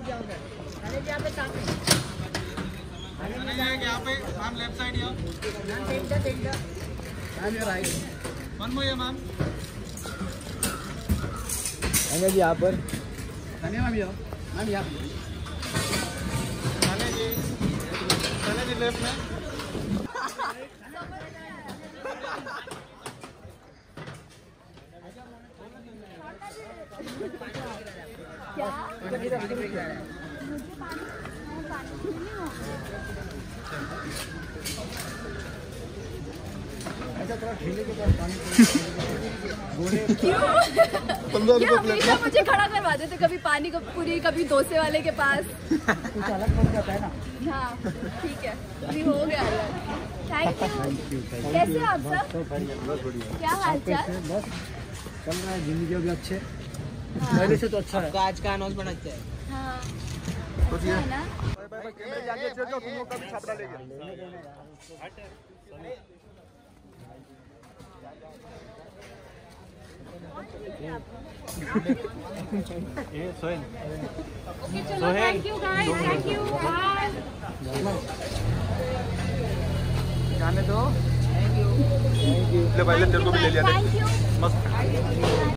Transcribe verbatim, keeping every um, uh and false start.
यहाँ पे ma'am left side यहाँ वन मोर है मैम। जी यहाँ पर मैम यहाँ मैम यहाँ जी जी लेफ्ट में क्या ऐसा थोड़ा ठेले के पास पानी हमेशा मुझे खड़ा करवा देते, कभी पानी को पूरी, कभी डोसे वाले के पास। कुछ अलग बन जाता है ना। हाँ ठीक है, अभी हो गया। Thank you. कैसे आप सब? क्या हाल चाल? बस चल रहा है जिंदगी भी अच्छे, पहले से तो अच्छा है। आज का अनाउंसमेंट अच्छा है। हाँ सोचिए है ना। ये सोहेल ओके चलो, thank you guys, thank you, bye. जाने दो। ले भाई ले, तेरे को भी ले लिया। Thank you. मस्त।